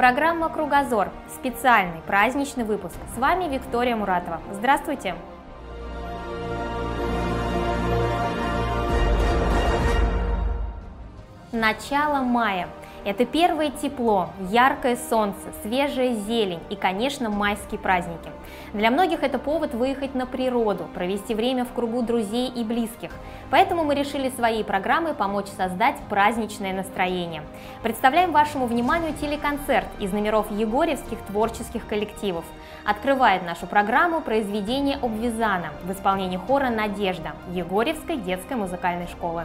программа «Кругозор». Специальный праздничный выпуск. С вами Виктория Муратова. Здравствуйте! Начало мая. Это первое тепло, яркое солнце, свежая зелень и, конечно, майские праздники. Для многих это повод выехать на природу, провести время в кругу друзей и близких. Поэтому мы решили своей программой помочь создать праздничное настроение. Представляем вашему вниманию телеконцерт из номеров егорьевских творческих коллективов. Открывает нашу программу произведение Обвязана в исполнении хора «Надежда» Егорьевской детской музыкальной школы.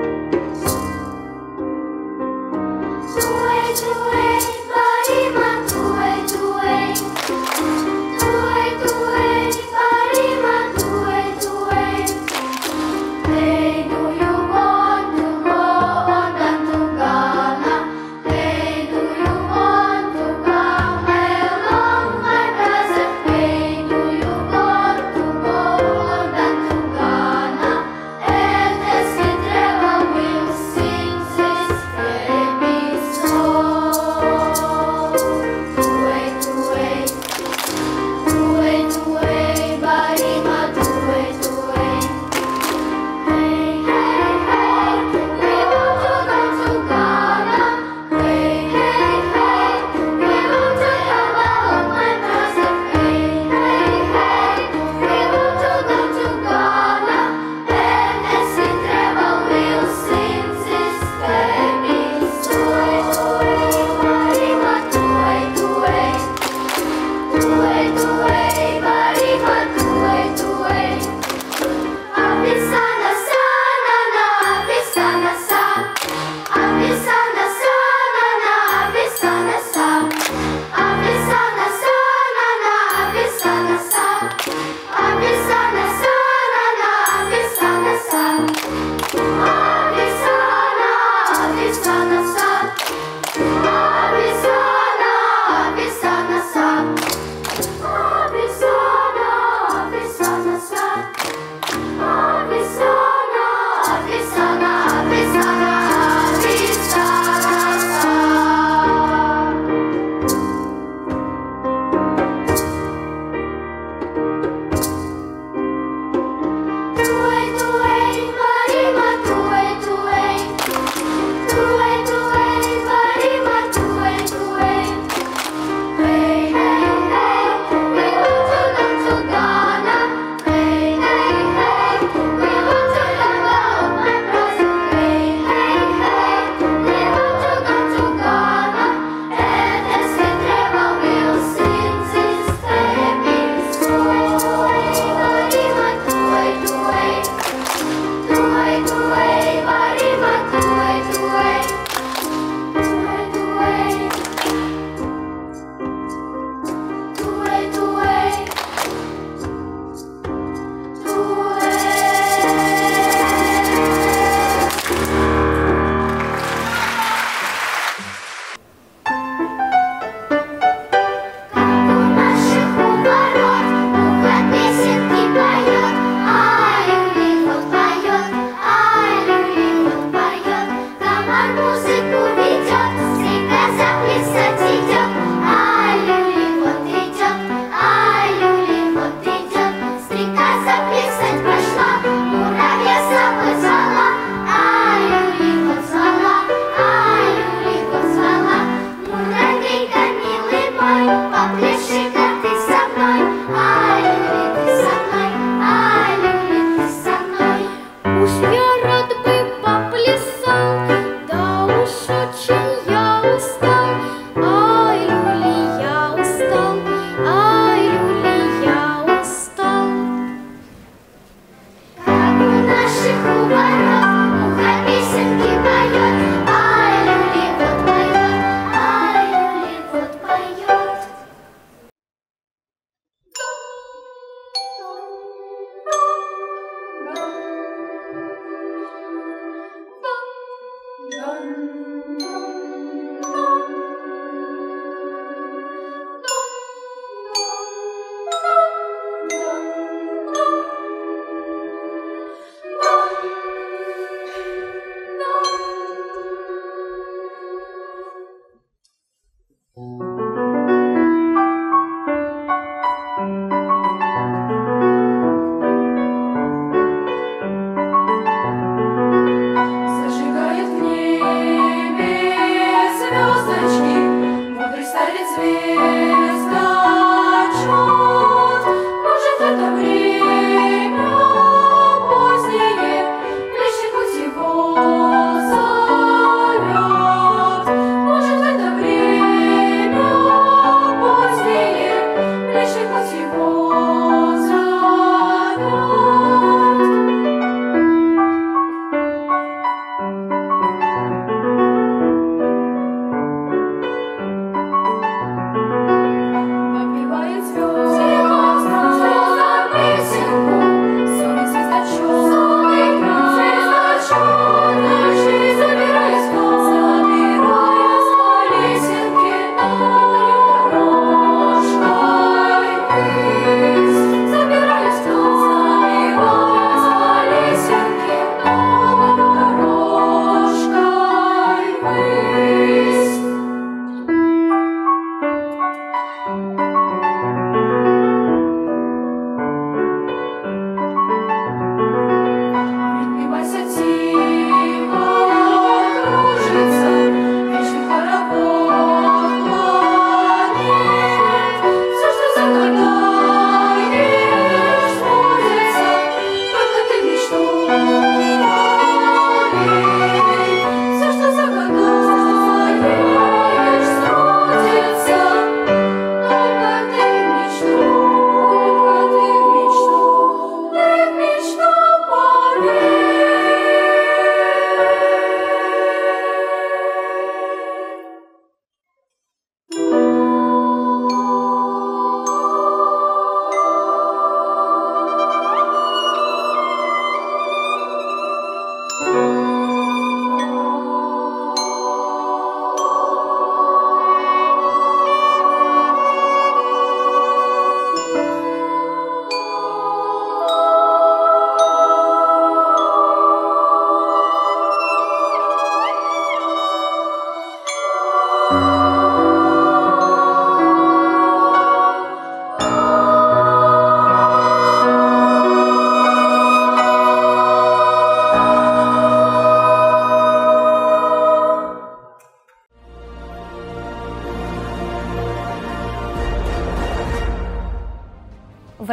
Tuwe, tuwe, bari matu.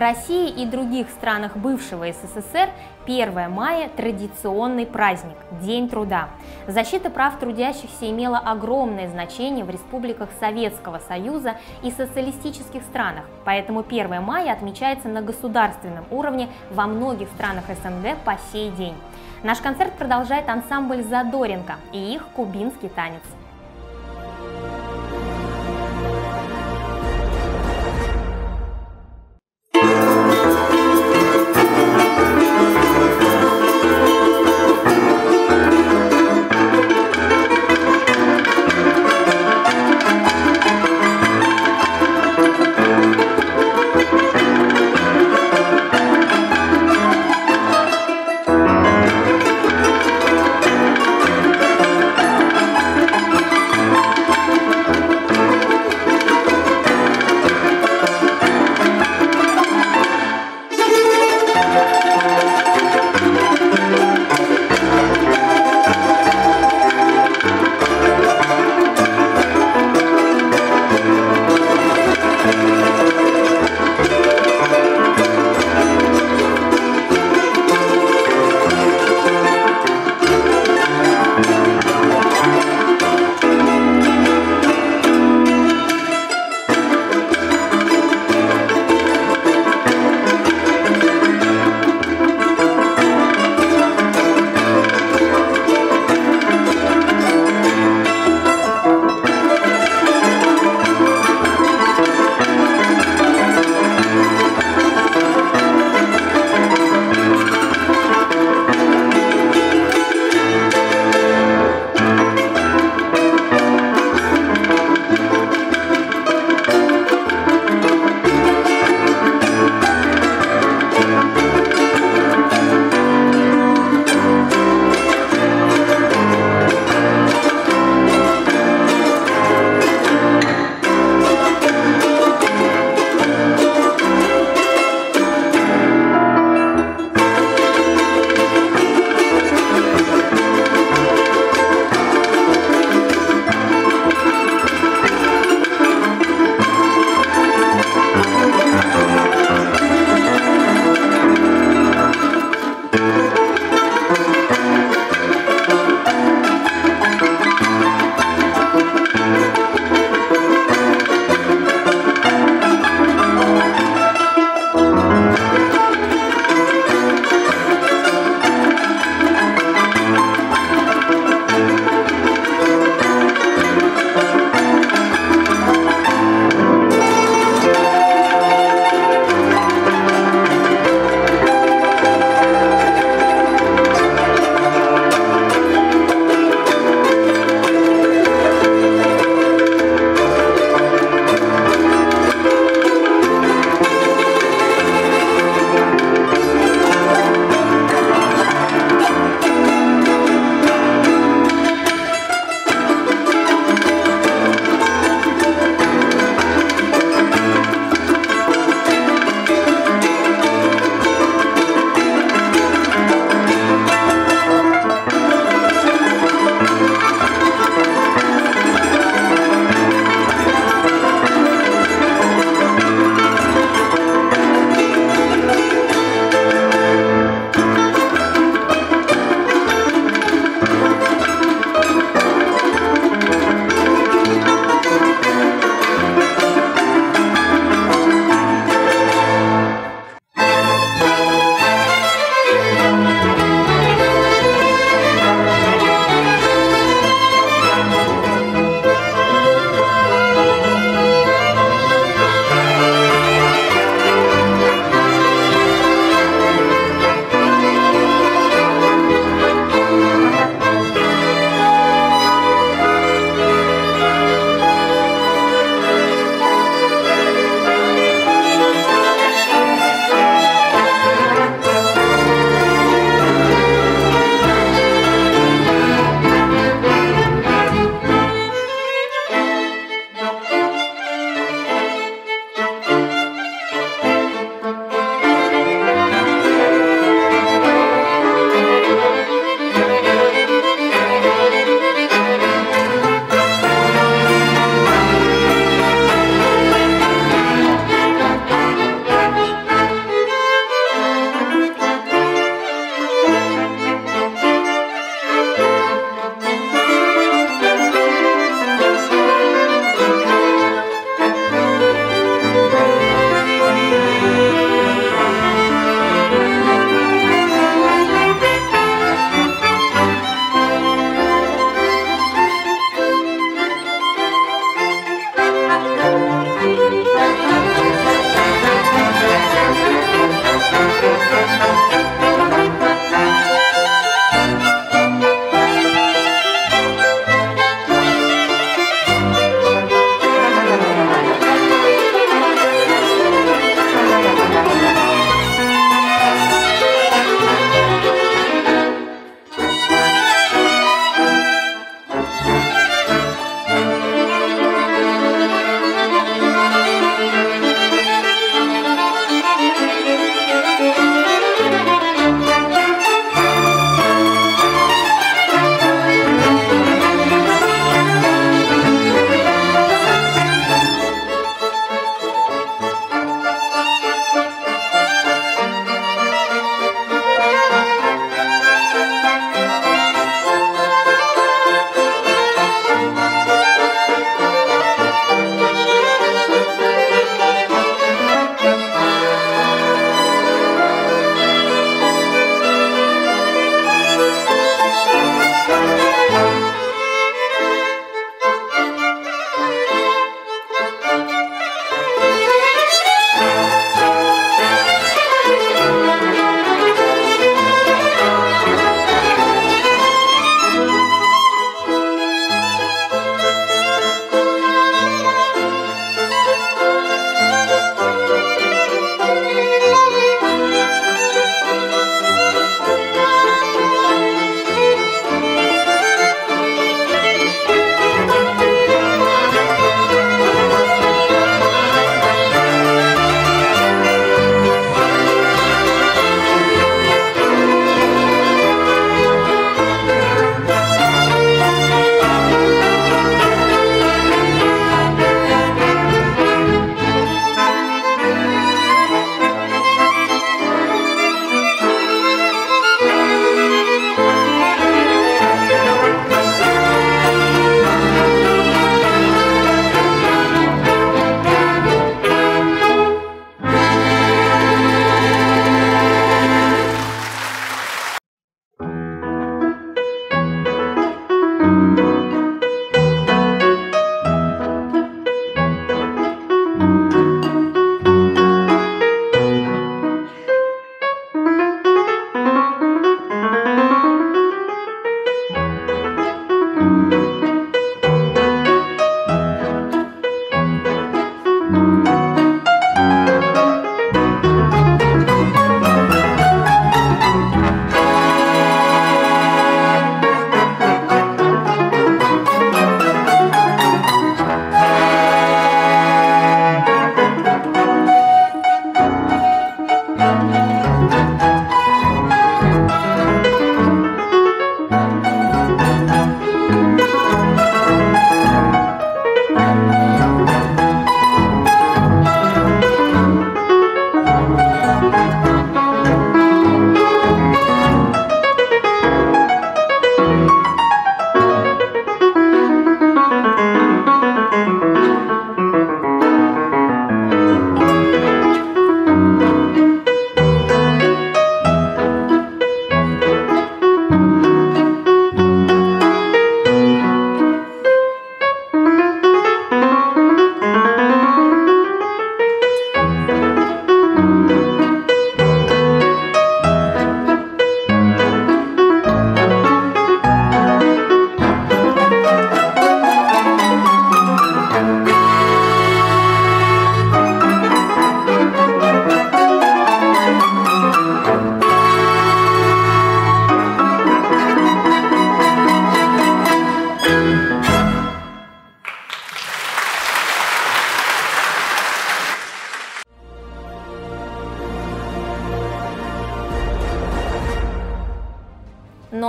России и других странах бывшего СССР 1 мая – традиционный праздник – День труда. Защита прав трудящихся имела огромное значение в республиках Советского Союза и социалистических странах, поэтому 1 мая отмечается на государственном уровне во многих странах СНГ по сей день. Наш концерт продолжает ансамбль «Задоринка» и их кубинский танец.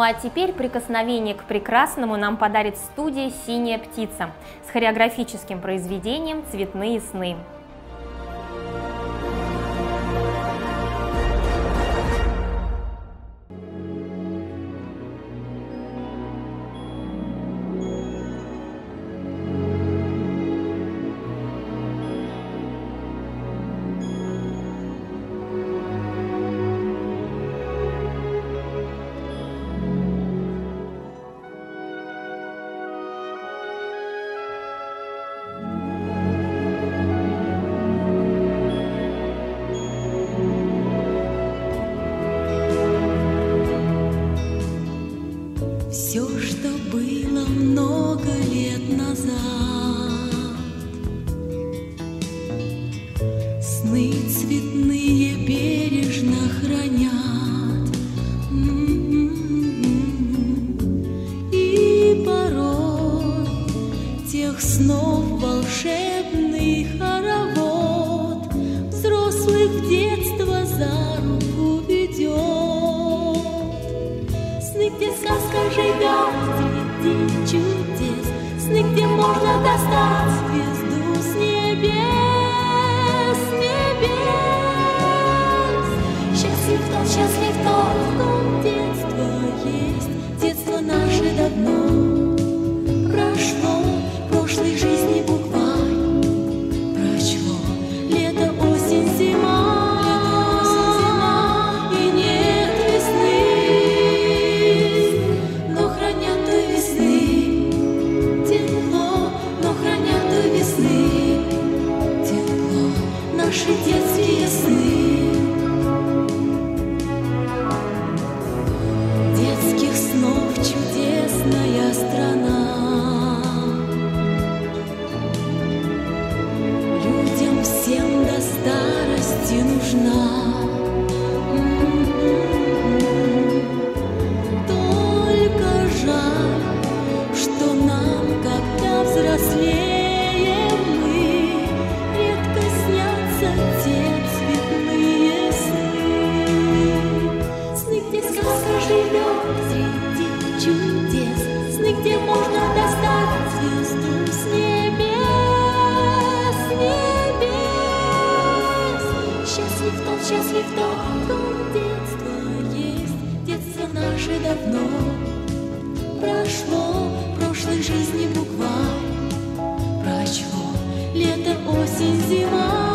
а теперь прикосновение к прекрасному нам подарит студия «Синяя птица» с хореографическим произведением «Цветные сны». Все, что было много лет назад, сны цветные бережно хранят. И порой тех снов волшебный хоровод взрослых детства за руку ведет. Сны, где сказка живет среди чудес, сны, где можно достать звезду с небес, счастлив тот, в ком детство есть. Детство наше давно прошло, прошлой жизни букварь прочло. Лето, осень, зима. Наши детские сны, детских снов чудесная страна. Людям всем до старости нужна. Только жаль, что нам, когда взрослеем, те цветные сны. Сны, где сказка живет среди чудес, сны, где можно достать звезду с небес, счастлив тот, в ком детство есть. Детство наше давно прошло, прошлой жизни букварь прочло. Лето, осень, зима.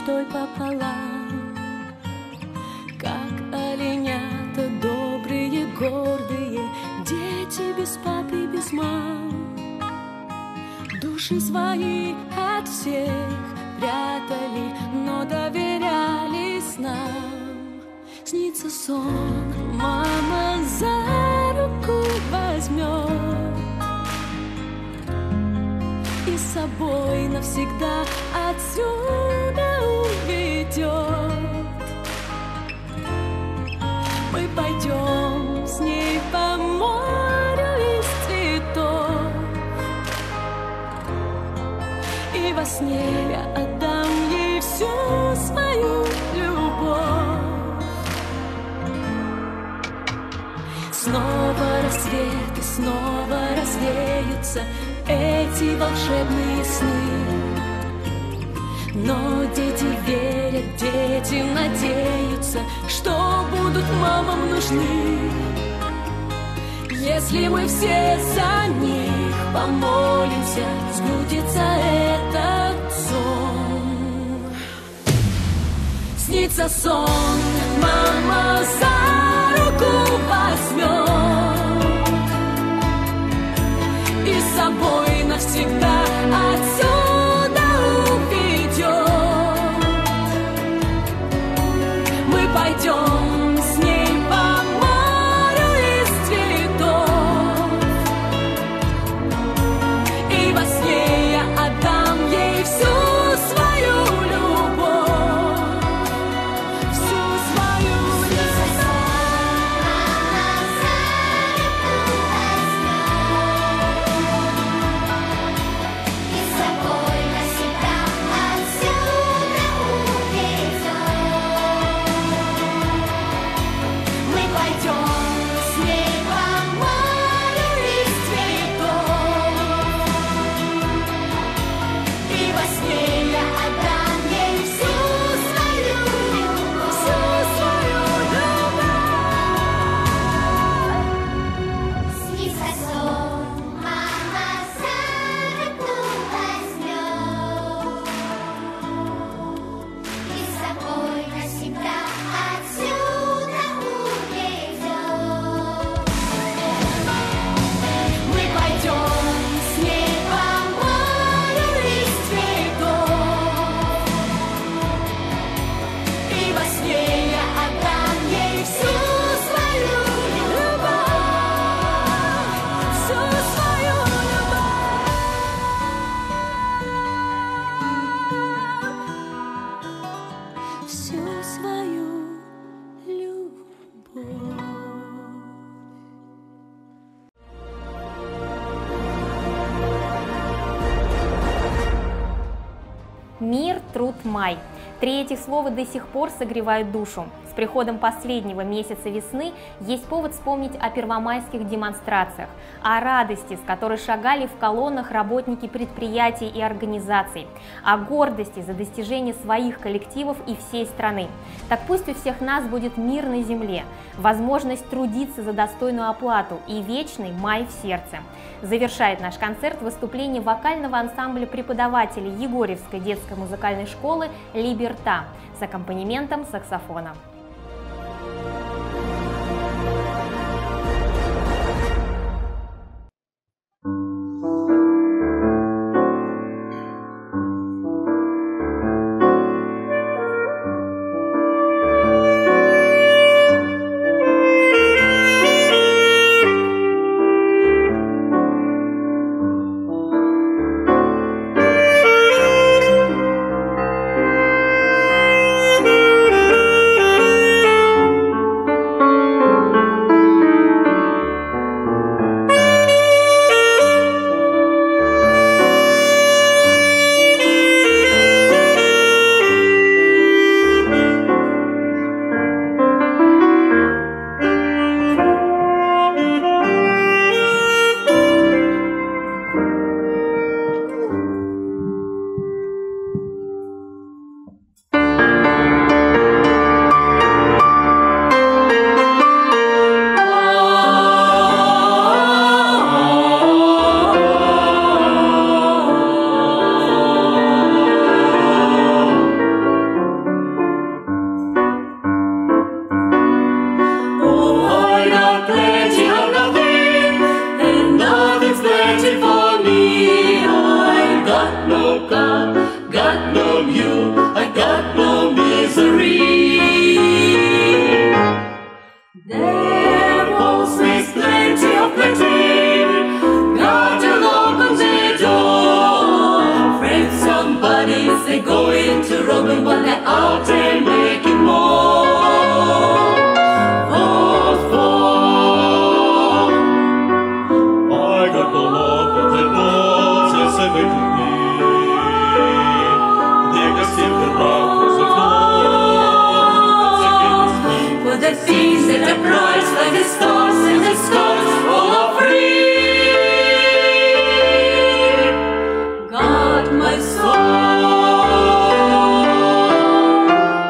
мечтой пополам. Как оленята добрые, гордые, дети без папы, без мам. Души свои от всех прятали, но доверялись нам. Снится сон, мама за руку возьмет и с собой навсегда отсюда уведет. Мы пойдем с ней по морю из цветов, и во сне я отдам ей всю свою любовь. Снова рассвет и снова развеются эти волшебные сны. Но дети верят, дети надеются, что будут мамам нужны. Если мы все за них помолимся, сбудется этот сон. Снится сон, мама за руку возьмет и с собой навсегда отсюда уведет. Мы пойдем с ней по морю из цветов, и во сне я отдам ей всю свою любовь, всю свою любовь. И с собой навсегда отсюда увезет. Мы пойдем с ней по морю из цветов, и во сне я отдам ей всю свою любовь, всю свою любовь. Снится сон, мама за руку возьмет и с собой навсегда отсюда увезет. Мы пойдем с ней по морю из цветов, и во сне я отдам ей всю свою любовь, всю свою любовь, всю свою любовь. Мир, труд, май. Три этих слова до сих пор согревают душу. С приходом последнего месяца весны есть повод вспомнить о первомайских демонстрациях, о радости, с которой шагали в колоннах работники предприятий и организаций, о гордости за достижение своих коллективов и всей страны. Так пусть у всех нас будет мир на земле, возможность трудиться за достойную оплату и вечный май в сердце. Завершает наш концерт выступление вокального ансамбля преподавателей Егорьевской детской музыкальной школы «Либерта» с аккомпанементом саксофона. got no you, I got no misery. Devils with plenty of plenty, got a lock on the door. Afraid somebody's they going to rob him, but they're out there making more. I got the lock on the doors, they say wait to me. They can steal the rock across the floor. For the things that are bright like the stars and the stars all are free. God, my soul,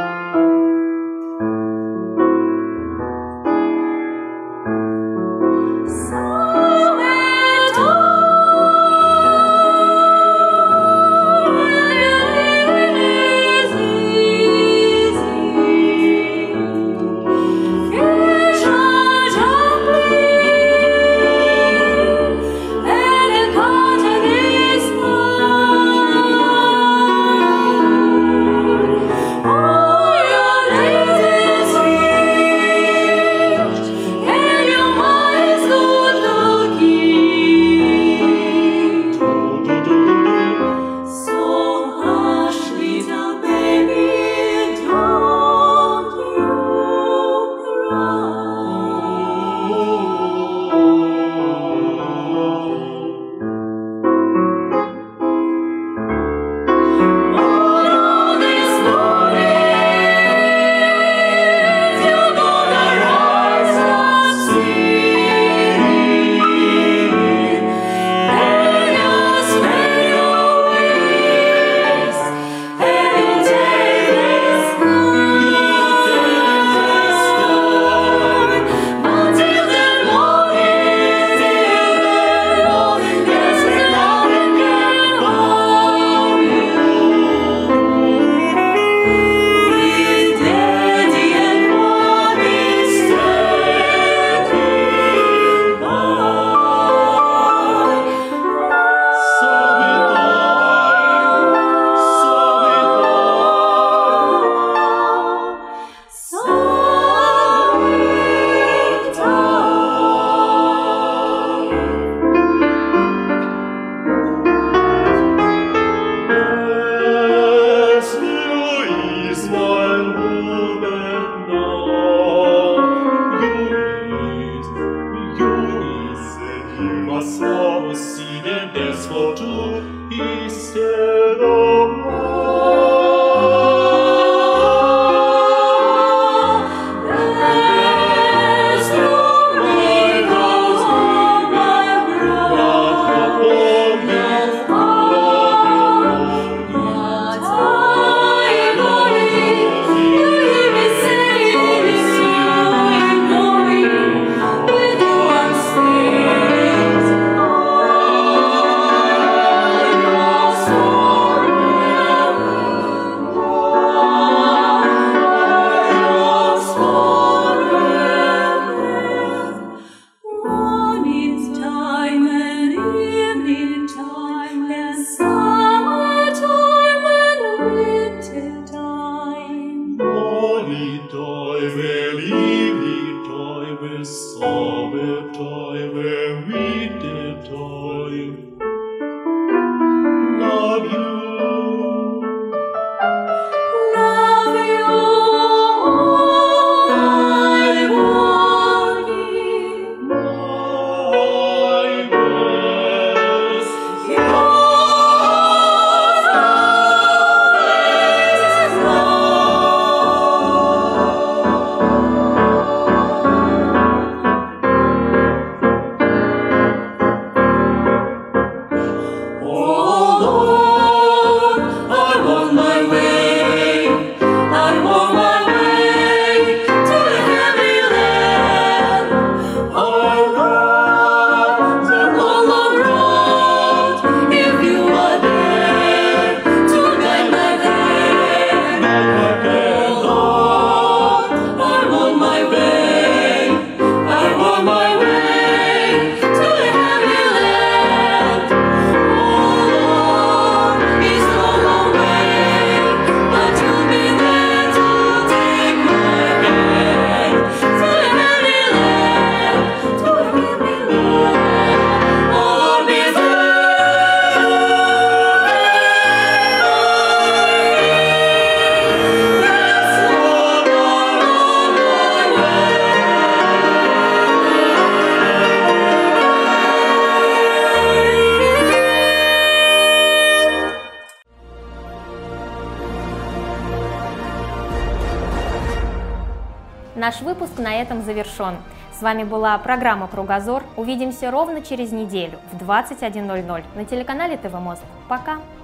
Наш выпуск на этом завершен. С вами была программа «Кругозор». Увидимся ровно через неделю в 21:00 на телеканале ТВ Мост. Пока!